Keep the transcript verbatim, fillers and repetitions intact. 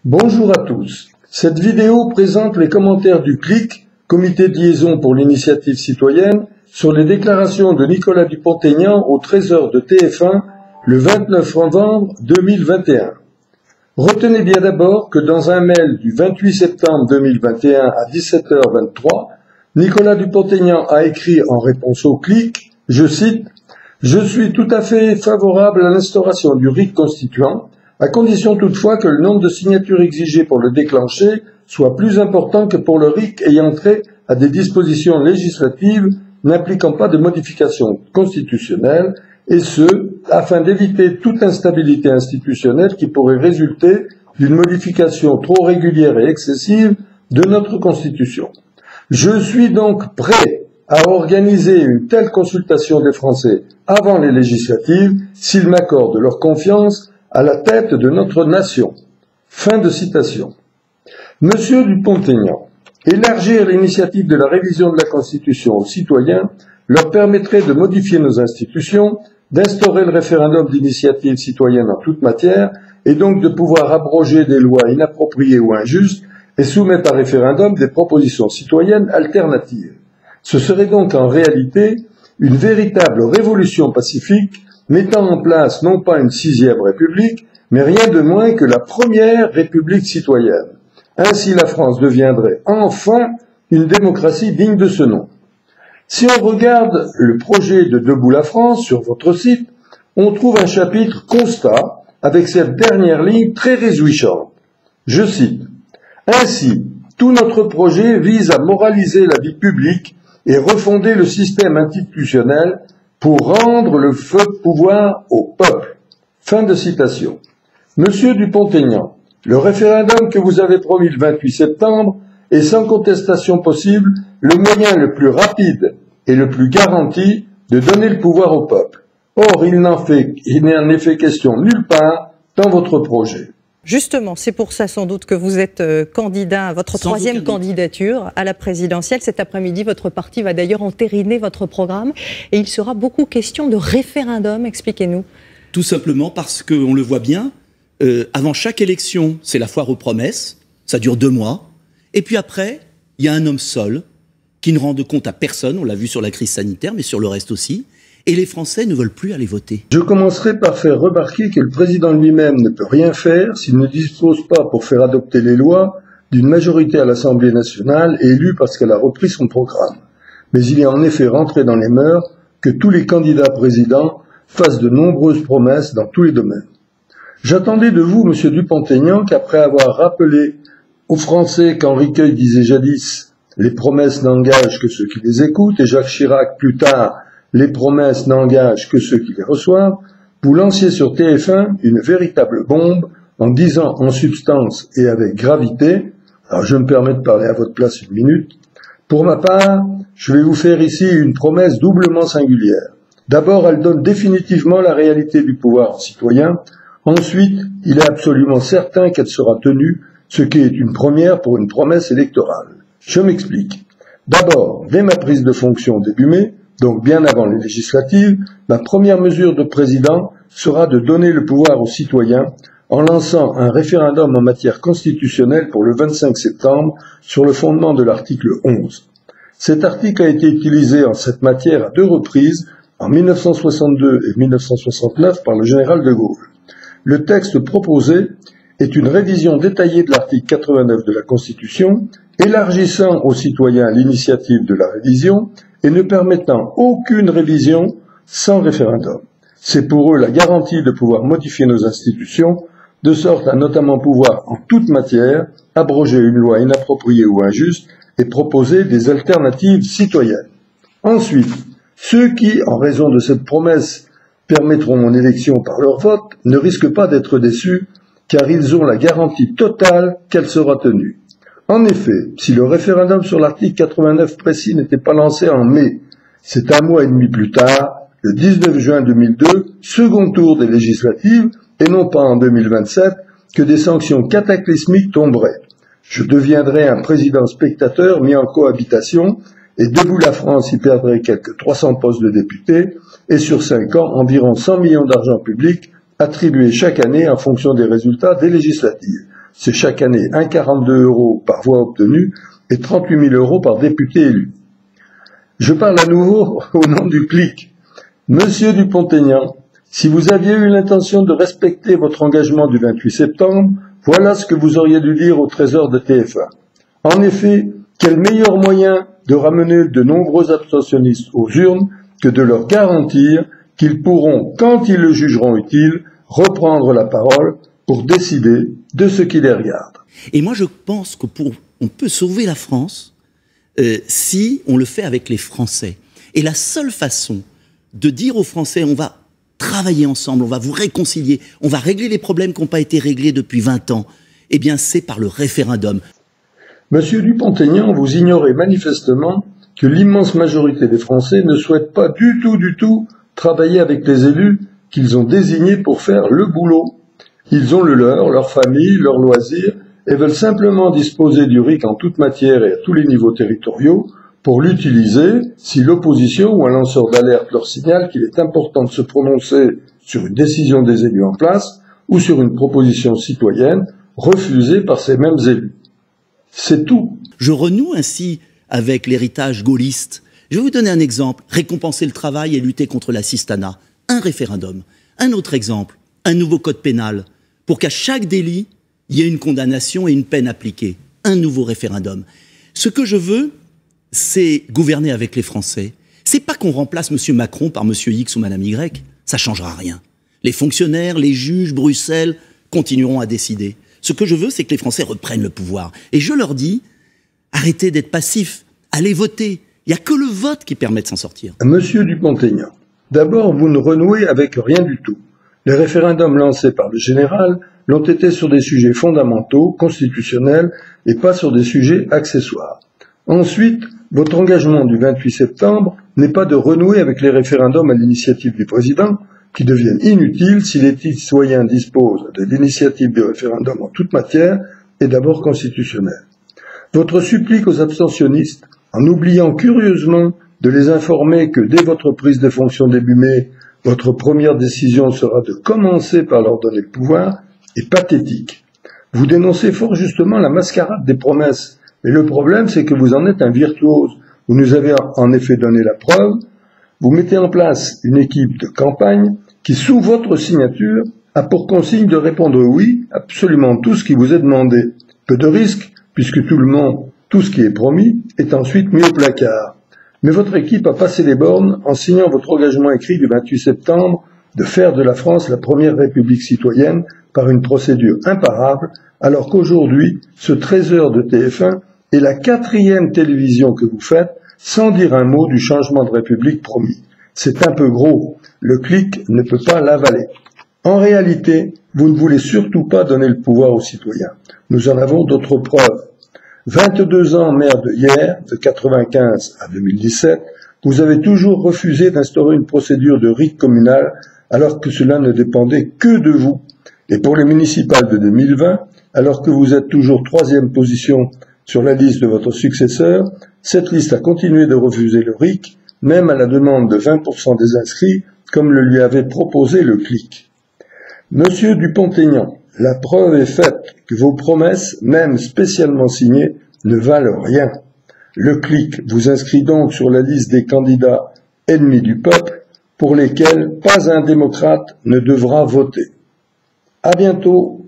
Bonjour à tous. Cette vidéo présente les commentaires du C L I C, Comité de liaison pour l'initiative citoyenne, sur les déclarations de Nicolas Dupont-Aignan au Trésor de T F un le vingt-neuf novembre deux mille vingt et un. Retenez bien d'abord que dans un mail du vingt-huit septembre deux mille vingt et un à dix-sept heures vingt-trois, Nicolas Dupont-Aignan a écrit en réponse au C L I C, je cite, « Je suis tout à fait favorable à l'instauration du R I C constituant, à condition toutefois que le nombre de signatures exigées pour le déclencher soit plus important que pour le R I C ayant trait à des dispositions législatives n'impliquant pas de modifications constitutionnelles, et ce, afin d'éviter toute instabilité institutionnelle qui pourrait résulter d'une modification trop régulière et excessive de notre Constitution. Je suis donc prêt à organiser une telle consultation des Français avant les législatives s'ils m'accordent leur confiance à la tête de notre nation. » Fin de citation. Monsieur Dupont-Aignan, élargir l'initiative de la révision de la Constitution aux citoyens leur permettrait de modifier nos institutions, d'instaurer le référendum d'initiative citoyenne en toute matière, et donc de pouvoir abroger des lois inappropriées ou injustes et soumettre à référendum des propositions citoyennes alternatives. Ce serait donc en réalité une véritable révolution pacifique mettant en place non pas une sixième république, mais rien de moins que la première république citoyenne. Ainsi la France deviendrait enfin une démocratie digne de ce nom. Si on regarde le projet de Debout la France sur votre site, on trouve un chapitre constat avec cette dernière ligne très réjouissante. Je cite, « Ainsi, tout notre projet vise à moraliser la vie publique et refonder le système institutionnel pour rendre le feu pouvoir au peuple. » Fin de citation. Monsieur Dupont-Aignan, le référendum que vous avez promis le vingt-huit septembre est sans contestation possible le moyen le plus rapide et le plus garanti de donner le pouvoir au peuple. Or, il n'en fait, il n'est en effet question nulle part dans votre projet. Justement, c'est pour ça sans doute que vous êtes euh, candidat à votre sans troisième candidature à la présidentielle. Cet après-midi, votre parti va d'ailleurs entériner votre programme et il sera beaucoup question de référendum. Expliquez-nous. Tout simplement parce qu'on le voit bien, euh, avant chaque élection, c'est la foire aux promesses, ça dure deux mois, et puis après, il y a un homme seul qui ne rend de compte à personne, on l'a vu sur la crise sanitaire, mais sur le reste aussi, et les Français ne veulent plus aller voter. Je commencerai par faire remarquer que le président lui-même ne peut rien faire s'il ne dispose pas pour faire adopter les lois d'une majorité à l'Assemblée nationale élue parce qu'elle a repris son programme. Mais il est en effet rentré dans les mœurs que tous les candidats présidents fassent de nombreuses promesses dans tous les domaines. J'attendais de vous, monsieur Dupont-Aignan, qu'après avoir rappelé aux Français qu'Henri Queuille disait jadis « Les promesses n'engagent que ceux qui les écoutent » et Jacques Chirac plus tard « Les promesses n'engagent que ceux qui les reçoivent », vous lanciez sur T F un une véritable bombe en disant en substance et avec gravité, alors je me permets de parler à votre place une minute, pour ma part, je vais vous faire ici une promesse doublement singulière. D'abord, elle donne définitivement la réalité du pouvoir en citoyen. Ensuite, il est absolument certain qu'elle sera tenue, ce qui est une première pour une promesse électorale. Je m'explique. D'abord, dès ma prise de fonction début mai, donc bien avant les législatives, ma première mesure de président sera de donner le pouvoir aux citoyens en lançant un référendum en matière constitutionnelle pour le vingt-cinq septembre sur le fondement de l'article onze. Cet article a été utilisé en cette matière à deux reprises, en mille neuf cent soixante-deux et mille neuf cent soixante-neuf par le général de Gaulle. Le texte proposé est une révision détaillée de l'article quatre-vingt-neuf de la Constitution, élargissant aux citoyens l'initiative de la révision et ne permettant aucune révision sans référendum. C'est pour eux la garantie de pouvoir modifier nos institutions, de sorte à notamment pouvoir, en toute matière, abroger une loi inappropriée ou injuste et proposer des alternatives citoyennes. Ensuite, ceux qui, en raison de cette promesse, permettront mon élection par leur vote, ne risquent pas d'être déçus, car ils ont la garantie totale qu'elle sera tenue. En effet, si le référendum sur l'article quatre-vingt-neuf précis n'était pas lancé en mai, c'est un mois et demi plus tard, le dix-neuf juin deux mille deux, second tour des législatives, et non pas en deux mille vingt-sept, que des sanctions cataclysmiques tomberaient. Je deviendrais un président spectateur mis en cohabitation, et Debout la France y perdrait quelques trois cents postes de députés, et sur cinq ans, environ cent millions d'argent public attribués chaque année en fonction des résultats des législatives. c'est chaque année un virgule quarante-deux euros par voix obtenue et trente-huit mille euros par député élu. Je parle à nouveau au nom du clic. Monsieur Dupont-Aignan, si vous aviez eu l'intention de respecter votre engagement du vingt-huit septembre, voilà ce que vous auriez dû dire au trésor de T F un. En effet, quel meilleur moyen de ramener de nombreux abstentionnistes aux urnes que de leur garantir qu'ils pourront, quand ils le jugeront utile, reprendre la parole pour décider de ce qui les regarde. Et moi, je pense que pour, on peut sauver la France euh, si on le fait avec les Français. Et la seule façon de dire aux Français, on va travailler ensemble, on va vous réconcilier, on va régler les problèmes qui n'ont pas été réglés depuis vingt ans, eh bien, c'est par le référendum. Monsieur Dupont-Aignan, vous ignorez manifestement que l'immense majorité des Français ne souhaitent pas du tout, du tout travailler avec les élus qu'ils ont désignés pour faire le boulot. Ils ont le leur, leur famille, leurs loisirs, et veulent simplement disposer du R I C en toute matière et à tous les niveaux territoriaux pour l'utiliser si l'opposition ou un lanceur d'alerte leur signale qu'il est important de se prononcer sur une décision des élus en place ou sur une proposition citoyenne refusée par ces mêmes élus. C'est tout. Je renoue ainsi avec l'héritage gaulliste. Je vais vous donner un exemple. Récompenser le travail et lutter contre l'assistanat. Un référendum. Un autre exemple. Un nouveau code pénal. Pour qu'à chaque délit, il y ait une condamnation et une peine appliquée. Un nouveau référendum. Ce que je veux, c'est gouverner avec les Français. C'est pas qu'on remplace M. Macron par M. X ou Mme Y. Ça changera rien. Les fonctionnaires, les juges, Bruxelles continueront à décider. Ce que je veux, c'est que les Français reprennent le pouvoir. Et je leur dis, arrêtez d'être passifs, allez voter. Il n'y a que le vote qui permet de s'en sortir. Monsieur Dupont-Aignan, d'abord, vous ne renouez avec rien du tout. Les référendums lancés par le général l'ont été sur des sujets fondamentaux, constitutionnels, et pas sur des sujets accessoires. Ensuite, votre engagement du vingt-huit septembre n'est pas de renouer avec les référendums à l'initiative du président, qui deviennent inutiles si les citoyens disposent de l'initiative du référendum en toute matière est d'abord constitutionnelle. Votre supplique aux abstentionnistes, en oubliant curieusement de les informer que dès votre prise de fonction début mai, votre première décision sera de commencer par leur donner le pouvoir, est pathétique. Vous dénoncez fort justement la mascarade des promesses, mais le problème c'est que vous en êtes un virtuose. Vous nous avez en effet donné la preuve. Vous mettez en place une équipe de campagne qui, sous votre signature, a pour consigne de répondre oui à absolument tout ce qui vous est demandé. Peu de risque, puisque tout le monde, tout ce qui est promis, est ensuite mis au placard. Mais votre équipe a passé les bornes en signant votre engagement écrit du vingt-huit septembre de faire de la France la première république citoyenne par une procédure imparable, alors qu'aujourd'hui, ce treize heures de T F un est la quatrième télévision que vous faites sans dire un mot du changement de république promis. C'est un peu gros. Le clic ne peut pas l'avaler. En réalité, vous ne voulez surtout pas donner le pouvoir aux citoyens. Nous en avons d'autres preuves. vingt-deux ans maire de Hyères, de quatre-vingt-quinze à deux mille dix-sept, vous avez toujours refusé d'instaurer une procédure de R I C communale alors que cela ne dépendait que de vous. Et pour les municipales de deux mille vingt, alors que vous êtes toujours troisième position sur la liste de votre successeur, cette liste a continué de refuser le R I C, même à la demande de vingt pour cent des inscrits, comme le lui avait proposé le clic. Monsieur Dupont-Aignan, la preuve est faite que vos promesses, même spécialement signées, ne valent rien. Le clic vous inscrit donc sur la liste des candidats ennemis du peuple, pour lesquels pas un démocrate ne devra voter. À bientôt.